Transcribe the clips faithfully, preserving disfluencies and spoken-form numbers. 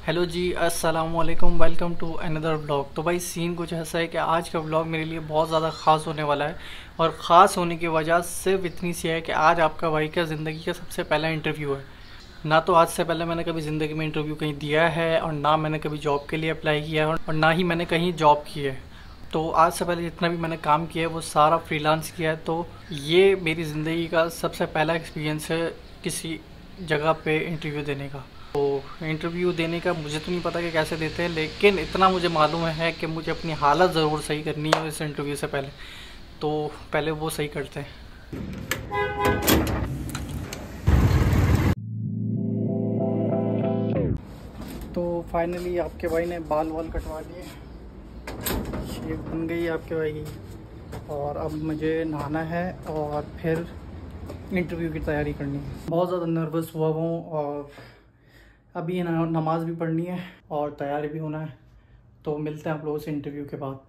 Hello जी, अस्सलाम वालेकुम। Welcome to another vlog. तो भाई सीन कुछ ऐसा है कि आज का व्लॉग मेरे लिए बहुत ज़्यादा ख़ास होने वाला है और ख़ास होने की वजह सिर्फ इतनी सी है कि आज आपका भाई का ज़िंदगी का सबसे पहला इंटरव्यू है। ना तो आज से पहले मैंने कभी ज़िंदगी में इंटरव्यू कहीं दिया है और ना मैंने कभी जॉब के लिए अप्लाई किया है और ना ही मैंने कहीं जॉब की है। तो आज से पहले जितना भी मैंने काम किया है वो सारा फ्रीलांस किया है। तो ये मेरी ज़िंदगी का सबसे पहला एक्सपीरियंस है किसी जगह पे इंटरव्यू देने का। तो इंटरव्यू देने का मुझे तो नहीं पता कि कैसे देते हैं, लेकिन इतना मुझे मालूम है कि मुझे अपनी हालत ज़रूर सही करनी है इस इंटरव्यू से पहले। तो पहले वो सही करते हैं। तो फाइनली आपके भाई ने बाल वाल कटवा लिए, शेव बन गई आपके भाई की, और अब मुझे नहाना है और फिर इंटरव्यू की तैयारी करनी है। बहुत ज़्यादा नर्वस हुआ हूँ और अभी नमाज भी पढ़नी है और तैयारी भी होना है। तो मिलते हैं आप लोगों से इंटरव्यू के बाद।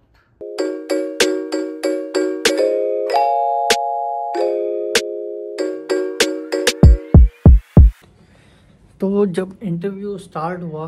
तो जब इंटरव्यू स्टार्ट हुआ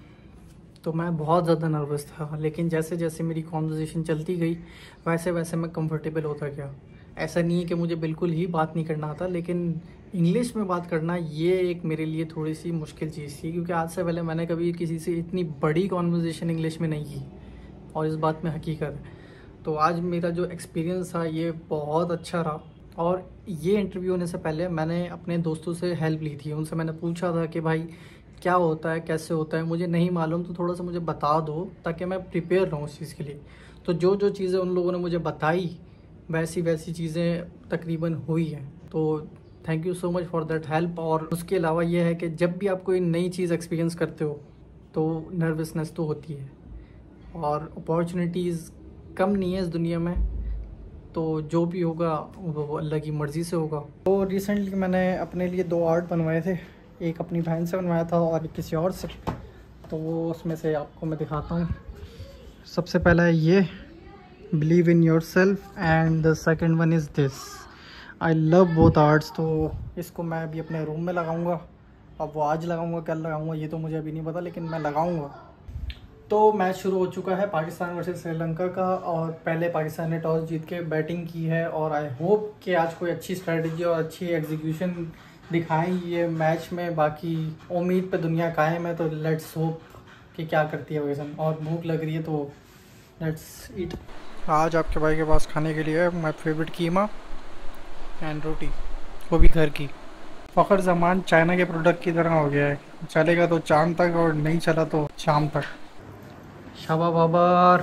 तो मैं बहुत ज़्यादा नर्वस था, लेकिन जैसे जैसे मेरी कॉन्वर्सेशन चलती गई वैसे वैसे मैं कंफर्टेबल होता गया। ऐसा नहीं है कि मुझे बिल्कुल ही बात नहीं करना आता, लेकिन इंग्लिश में बात करना ये एक मेरे लिए थोड़ी सी मुश्किल चीज़ थी, क्योंकि आज से पहले मैंने कभी किसी से इतनी बड़ी कॉन्वर्सेशन इंग्लिश में नहीं की और इस बात में हकीकत है। तो आज मेरा जो एक्सपीरियंस था ये बहुत अच्छा रहा। और ये इंटरव्यू होने से पहले मैंने अपने दोस्तों से हेल्प ली थी। उनसे मैंने पूछा था कि भाई क्या होता है, कैसे होता है, मुझे नहीं मालूम, तो थोड़ा सा मुझे बता दो ताकि मैं प्रिपेयर रहूँ उस चीज़ के लिए। तो जो जो चीज़ें उन लोगों ने मुझे बताई वैसी वैसी चीज़ें तकरीबन हुई हैं। तो thank you so much for that help. और उसके अलावा ये है कि जब भी आप कोई नई चीज़ एक्सपीरियंस करते हो तो नर्वसनेस तो होती है और अपॉर्चुनिटीज़ कम नहीं है इस दुनिया में। तो जो भी होगा वो अल्लाह की मर्ज़ी से होगा। तो रिसेंटली मैंने अपने लिए दो आर्ट बनवाए थे, एक अपनी बहन से बनवाया था और एक किसी और से। तो वो उसमें से आपको मैं दिखाता हूँ। सबसे पहला है ये, believe in yourself, and the second one is this. I love both arts. तो इसको मैं अभी अपने रूम में लगाऊंगा। अब वो आज लगाऊंगा कल लगाऊंगा ये तो मुझे अभी नहीं पता, लेकिन मैं लगाऊंगा। तो मैच शुरू हो चुका है पाकिस्तान वर्सेस श्रीलंका का, और पहले पाकिस्तान ने टॉस जीत के बैटिंग की है और आई होप कि आज कोई अच्छी स्ट्रेटजी और अच्छी एग्जीक्यूशन दिखाएं ये मैच में। बाकी उम्मीद पे दुनिया कायम है, तो लेट्स होप कि क्या करती है वैसन। और भूख लग रही है तो लेट्स ईट। आज आपके भाई के पास खाने के लिए है माई फेवरेट कीमा एंड रोटी, वो भी घर की। फ़खर ज़मान चाइना के प्रोडक्ट की तरह हो गया है, चलेगा तो चांद तक और नहीं चला तो शाम तक। शाबा बाबर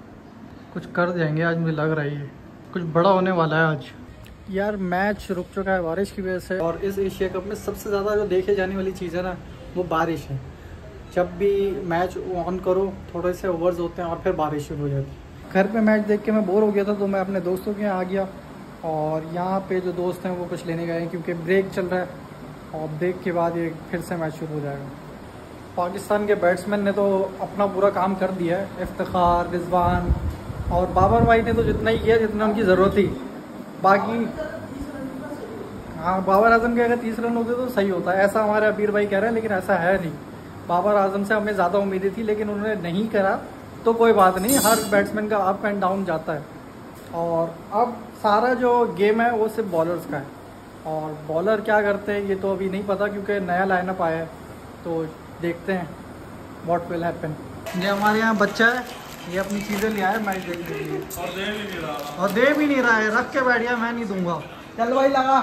कुछ कर देंगे आज, मुझे लग रहा है ये कुछ बड़ा होने वाला है आज। यार मैच रुक चुका है बारिश की वजह से, और इस एशिया कप में सबसे ज़्यादा जो देखे जाने वाली चीज़ है ना वो बारिश है। जब भी मैच ऑन करो थोड़े से ओवर्स होते हैं और फिर बारिश शुरू हो जाती है। घर पे मैच देख के मैं बोर हो गया था, तो मैं अपने दोस्तों के यहाँ आ गया, और यहाँ पे जो दोस्त हैं वो कुछ लेने गए हैं क्योंकि ब्रेक चल रहा है, और ब्रेक के बाद ये फिर से मैच शुरू हो जाएगा। पाकिस्तान के बैट्समैन ने तो अपना पूरा काम कर दिया है, इफ्तिखार, रिजवान और बाबर भाई ने तो जितना ही किया जितना उनकी ज़रूरत थी। बाकी हाँ, बाबर आजम के अगर तीस रन होते तो सही होता है, ऐसा हमारे अबीर भाई कह रहे हैं, लेकिन ऐसा है नहीं। बाबर आजम से हमें ज़्यादा उम्मीदें थी, लेकिन उन्होंने नहीं करा, तो कोई बात नहीं, हर बैट्समैन का अप एंड डाउन जाता है। और अब सारा जो गेम है वो सिर्फ बॉलर्स का है, और बॉलर क्या करते हैं ये तो अभी नहीं पता, क्योंकि नया लाइनअप आया है। तो देखते हैं व्हाट विल हैपन। ये हमारे यहाँ बच्चा है, ये अपनी चीज़ें ले आया मैच देखने के लिए, और दे भी नहीं रहा और दे भी नहीं रहा है रख के बैठ गया, मैं नहीं दूंगा। चल भाई लगा।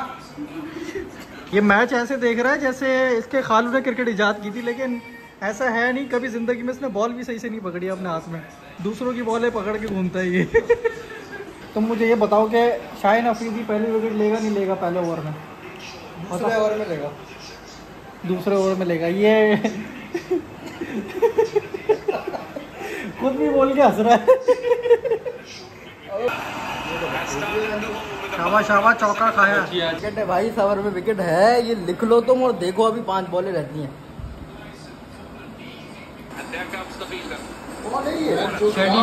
ये मैच ऐसे देख रहा है जैसे इसके खालू ने क्रिकेट इजाद की थी, लेकिन ऐसा है नहीं। कभी ज़िंदगी में इसने बॉल भी सही से नहीं पकड़ी अपने हाथ में, दूसरों की बॉलें पकड़ के घूमता है ये। तुम मुझे ये बताओ कि शाहीन अफरीदी पहली विकेट लेगा नहीं लेगा पहले ओवर में? दूसरे ओवर में लेगा। दूसरे ओवर में लेगा ये। खुद भी बोल के हंस रहा है। शाबाश शाबाश, चौका खाया। विकेट है भाई, इस ओवर में विकेट है, ये लिख लो तुम, और देखो अभी पांच बॉलें रहती हैं। शेडी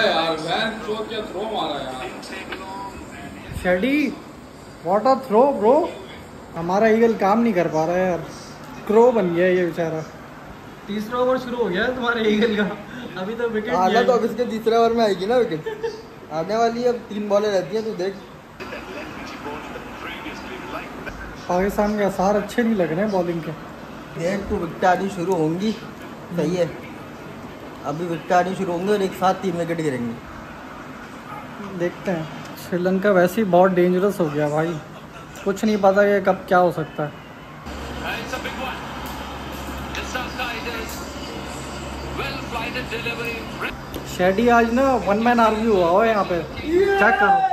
शेडी व्हाट अ थ्रो ब्रो। हमारा ईगल काम नहीं कर पा रहा है यार, क्रो बन गया ये बेचारा। तीसरा ओवर शुरू हो गया है तुम्हारे ईगल का, अभी तो विकेट आना तो अब इसके तीसरे ओवर में आएगी ना विकेट, आने वाली है। अब तीन बॉलें रहती हैं, तू देख। पाकिस्तान के आसार अच्छे नहीं लग रहे हैं बॉलिंग के। देख तू, विकेट आनी शुरू होंगी, सही है। अभी विकेट आनी शुरू होंगी और एक साथ तीन विकेट गिरेंगे। देखते हैं। श्रीलंका वैसे ही बहुत डेंजरस हो गया भाई, कुछ नहीं पता कि कब क्या हो सकता है। शेडी आज ना वन मैन आर्मी हुआ हो यहाँ पे, चेक करो।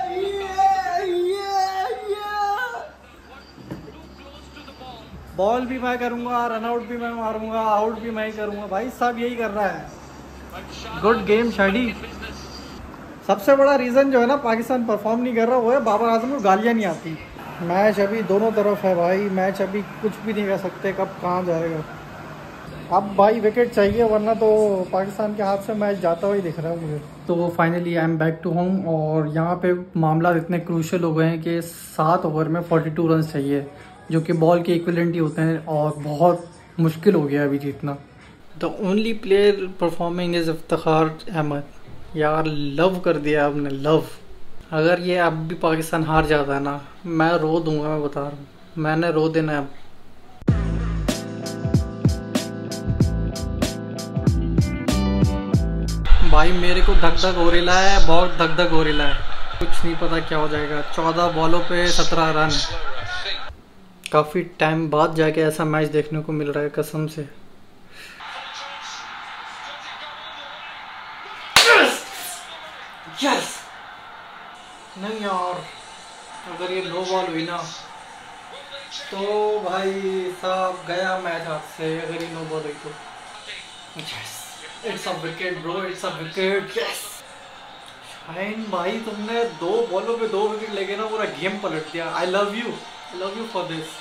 बॉल भी मैं करूँगा, रन आउट भी मैं मारूंगा, आउट भी मैं ही करूँगा, भाई सब यही कर रहा है। गुड गेम शेडी। सबसे बड़ा रीज़न जो है ना पाकिस्तान परफॉर्म नहीं कर रहा वो है बाबर आजम को गालियाँ नहीं आती। मैच अभी दोनों तरफ है भाई, मैच अभी कुछ भी नहीं कर सकते कब कहाँ जाएगा। अब भाई विकेट चाहिए वरना तो पाकिस्तान के हाथ से मैच जाता हुआ ही दिख रहा है मुझे। तो finally I am back to home और यहाँ पे मामला इतने क्रूशियल हो गए हैं कि सात ओवर में बयालीस रन चाहिए, जो कि बॉल के इक्विवेलेंट ही होते हैं और बहुत मुश्किल हो गया अभी जीतना। The only player performing is Iftikhar Ahmed. यार लव कर दिया आपने, लव। अगर ये अब भी पाकिस्तान हार जाता है ना, मैं रो दूंगा, मैं बता रहा हूँ, मैंने रो देना है अब। भाई मेरे को धक धक हो रहा है, बहुत धक धक हो रहा है, कुछ नहीं पता क्या हो जाएगा। चौदह बॉलों पे सत्रह रन, काफ़ी टाइम बाद जाके ऐसा मैच देखने को मिल रहा है कसम से। यस नहीं यार, अगर ये नो बॉल हुई ना तो भाई साहब गया मैच हाथ से। अगर ये नो बॉल हुई तो yes, it's a wicket bro, it's a wicket. Yes Shaheen भाई, तुमने दो बॉलों पे दो विकेट लेके ना पूरा गेम पलट दिया। I love you, I love you for this.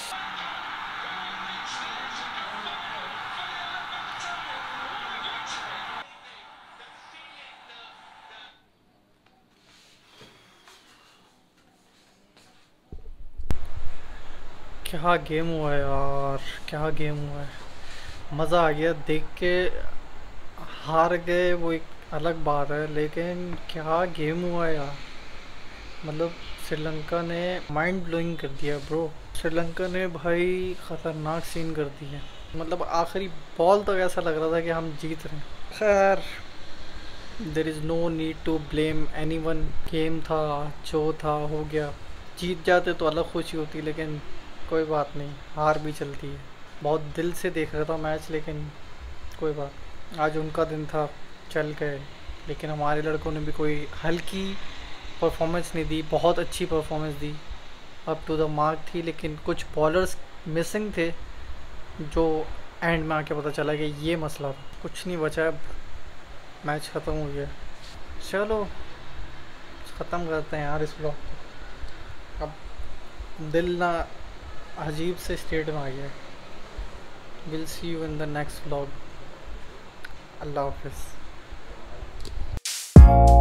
क्या गेम हुआ है यार, क्या गेम हुआ है, मज़ा आ गया देख के। हार गए वो एक अलग बात है, लेकिन क्या गेम हुआ है यार। मतलब श्रीलंका ने माइंड ब्लोइंग कर दिया ब्रो, श्रीलंका ने भाई ख़तरनाक सीन कर दिया। मतलब आखिरी बॉल तक ऐसा लग रहा था कि हम जीत रहे हैं। खैर there is no need to blame anyone, game था जो था हो गया। जीत जाते तो अलग खुशी होती, लेकिन कोई बात नहीं, हार भी चलती है। बहुत दिल से देख रहा था मैच, लेकिन कोई बात, आज उनका दिन था, चल गए। लेकिन हमारे लड़कों ने भी कोई हल्की परफॉर्मेंस नहीं दी, बहुत अच्छी परफॉर्मेंस दी, अप टू द मार्क थी। लेकिन कुछ बॉलर्स मिसिंग थे जो एंड में आके पता चला कि ये मसला था। कुछ नहीं बचा, अब मैच ख़त्म हो गया। चलो ख़त्म करते हैं यार इस ब्लॉग को। अब दिल ना अजीब से स्टेट में आ गया। Will see you in the next vlog. अल्लाह हाफिज़।